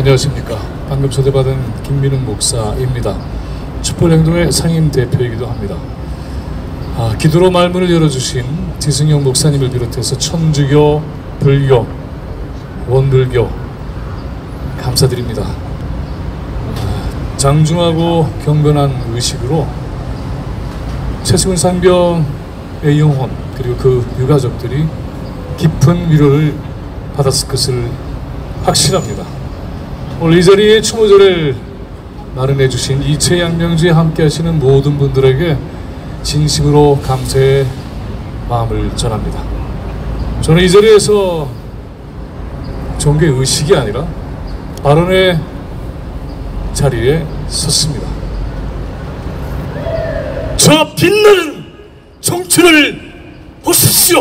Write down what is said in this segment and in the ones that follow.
안녕하십니까. 방금 초대받은 김민웅 목사입니다. 촛불행동의 상임 대표이기도 합니다. 기도로 말문을 열어주신 지승용 목사님을 비롯해서 천주교, 불교, 원불교 감사드립니다. 장중하고 경건한 의식으로 최승훈 상병의 영혼 그리고 그 유가족들이 깊은 위로를 받았을 것을 확신합니다. 오늘 이 자리에 추모제를 마련해 주신 이채양명주에 함께 하시는 모든 분들에게 진심으로 감사의 마음을 전합니다. 저는 이 자리에서 종교 의식이 아니라 발언의 자리에 섰습니다. 저 빛나는 정치를 보십시오.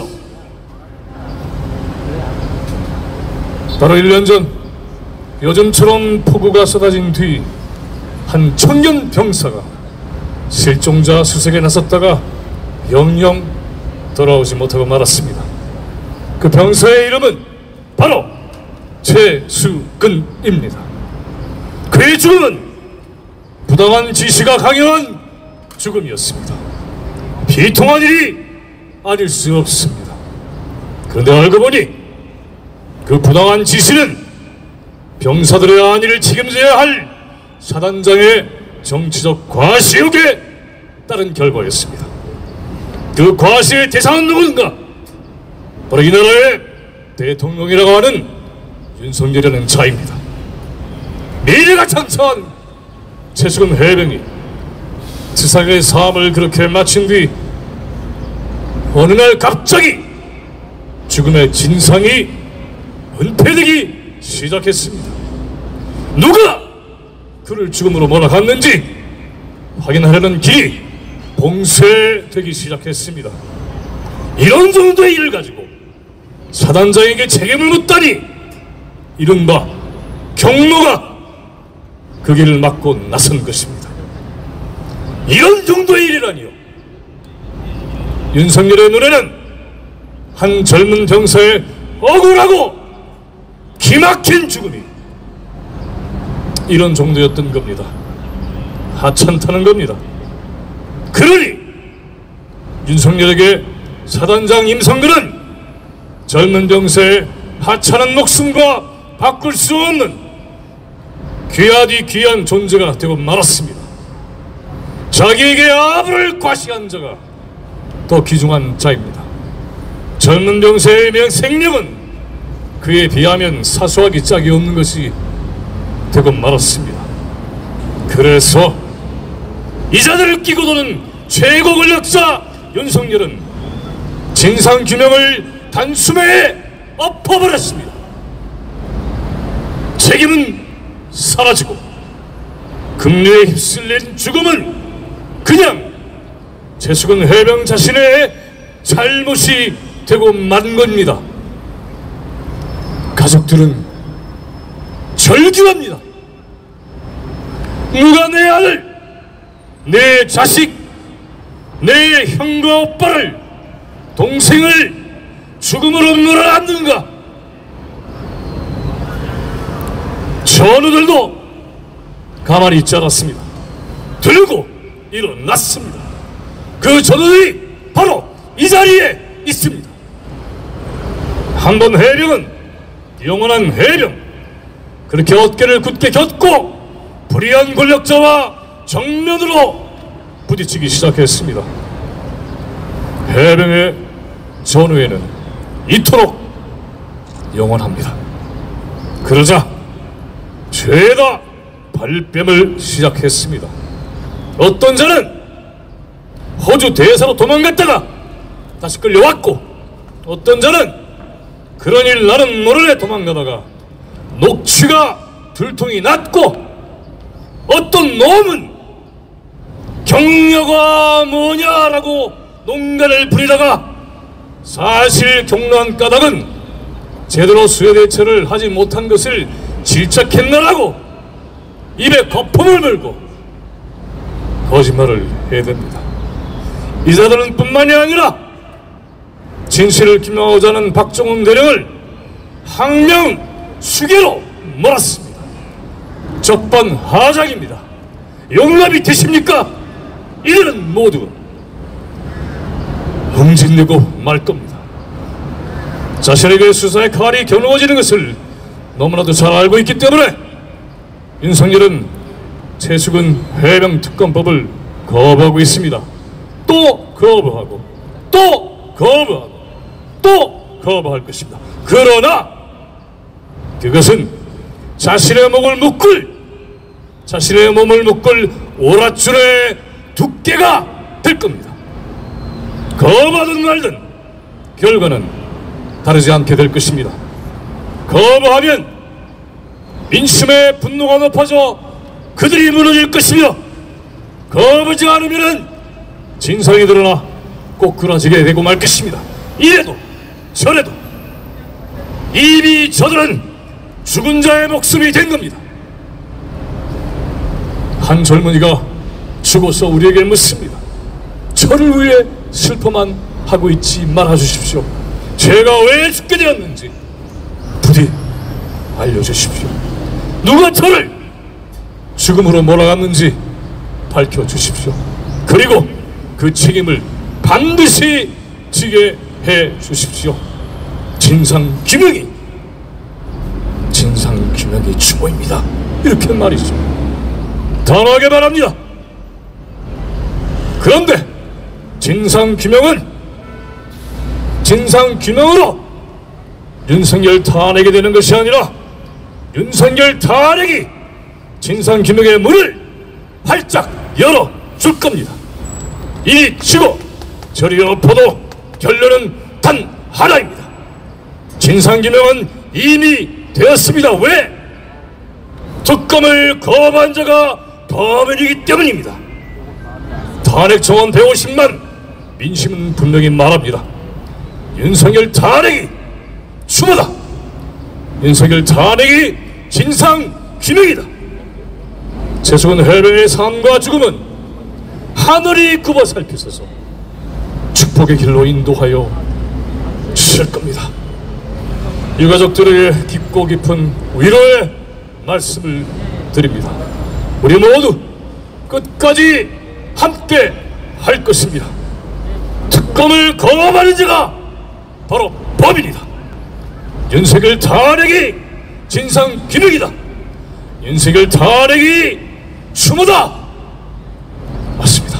바로 1년 전 요즘처럼 폭우가 쏟아진 뒤 한 청년 병사가 실종자 수색에 나섰다가 영영 돌아오지 못하고 말았습니다. 그 병사의 이름은 바로 최수근입니다. 그의 죽음은 부당한 지시가 강요한 죽음이었습니다. 비통한 일이 아닐 수 없습니다. 그런데 알고 보니 그 부당한 지시는 병사들의 안위를 책임져야 할 사단장의 정치적 과시욕에 따른 결과였습니다. 그 과시의 대상은 누군가? 바로 이 나라의 대통령이라고 하는 윤석열이라는 자입니다. 미래가 창창한 최수근 해병이 세상의 삶을 그렇게 마친 뒤 어느 날 갑자기 죽음의 진상이 은폐되기 시작했습니다. 누가 그를 죽음으로 몰아갔는지 확인하려는 길이 봉쇄되기 시작했습니다. 이런 정도의 일을 가지고 사단장에게 책임을 묻다니 이른바 경무가 그 길을 막고 나선 것입니다. 이런 정도의 일이라니요. 윤석열의 눈에는 한 젊은 병사의 억울하고 기막힌 죽음이 이런 정도였던 겁니다. 하찮다는 겁니다. 그러니 윤석열에게 사단장 임성근은 젊은 병사의 하찮은 목숨과 바꿀 수 없는 귀하디 귀한 존재가 되고 말았습니다. 자기에게 아부를 과시한 자가 더 귀중한 자입니다. 젊은 병사의 생명은 그에 비하면 사소하기 짝이 없는 것이 되고 말았습니다. 그래서 이 자들을 끼고 도는 최고 권력자 윤석열은 진상규명을 단숨에 엎어버렸습니다. 책임은 사라지고 급류에 휩쓸린 죽음은 그냥 최수근 해병 자신의 잘못이 되고 만 겁니다. 가족들은 절규합니다. 누가 내 아들, 내 자식, 내 형과 오빠를, 동생을 죽음으로 몰아놨는가? 전우들도 가만히 있지 않았습니다. 들고 일어났습니다. 그 전우들이 바로 이 자리에 있습니다. 한 번 해병은 영원한 해병, 그렇게 어깨를 굳게 겹고 불의한 권력자와 정면으로 부딪히기 시작했습니다. 해병의 전우에는 이토록 영원합니다. 그러자 죄다 발뺌을 시작했습니다. 어떤 자는 호주 대사로 도망갔다가 다시 끌려왔고, 어떤 자는 그런 일 나는 모르래 도망가다가 녹취가 들통이 났고, 어떤 놈은 경려가 뭐냐라고 농간을 부리다가 사실 경로한 까닭은 제대로 수해 대처를 하지 못한 것을 질책했나라고 입에 거품을 물고 거짓말을 해댑니다. 이 자들은 뿐만이 아니라 진실을 규명하고자 하는 박정훈 대령을 항명 수계로 몰았습니다. 적반하장입니다. 용납이 되십니까? 이들은 모두 응징되고 말 겁니다. 자신에게 수사의 칼이 겨누어지는 것을 너무나도 잘 알고 있기 때문에 윤석열은 최수근 해병 특검법을 거부하고 있습니다. 또 거부하고 또 거부하고 또 거부할 것입니다. 그러나 그것은 자신의 몸을 묶을 오랏줄의 두께가 될 겁니다. 거부하든 말든 결과는 다르지 않게 될 것입니다. 거부하면 민심의 분노가 높아져 그들이 무너질 것이며, 거부하지 않으면 진상이 드러나 꼬꾸라지게 되고 말 것입니다. 이래도 저래도 이미 저들은 죽은 자의 목숨이 된 겁니다. 한 젊은이가 죽어서 우리에게 묻습니다. 저를 위해 슬퍼만 하고 있지 말아주십시오. 제가 왜 죽게 되었는지 부디 알려주십시오. 누가 저를 죽음으로 몰아갔는지 밝혀주십시오. 그리고 그 책임을 반드시 지게 해주십시오. 진상규명이 추모입니다. 이렇게 말이죠. 단호하게 말합니다. 그런데 진상규명으로 윤석열 탄핵이 되는 것이 아니라 윤석열 탄핵이 진상규명의 문을 활짝 열어줄 겁니다. 이리 치고 저리 엎어도 결론은 단 하나입니다. 진상규명은 이미 되었습니다. 왜? 특검을 거부한 자가 범인이기 때문입니다. 탄핵 정원 150만, 민심은 분명히 말합니다. 윤석열 탄핵이 추모다. 윤석열 탄핵이 진상규명이다. 최수근 해병의 삶과 죽음은 하늘이 굽어 살피소서 축복의 길로 인도하여 주실 겁니다. 유가족들에게 깊고 깊은 위로의 말씀을 드립니다. 우리 모두 끝까지 함께 할 것입니다. 특검을 거부하는 자가 바로 범인이다. 윤석열 탄핵이 진상규명이다. 윤석열 탄핵이 추모다. 맞습니다.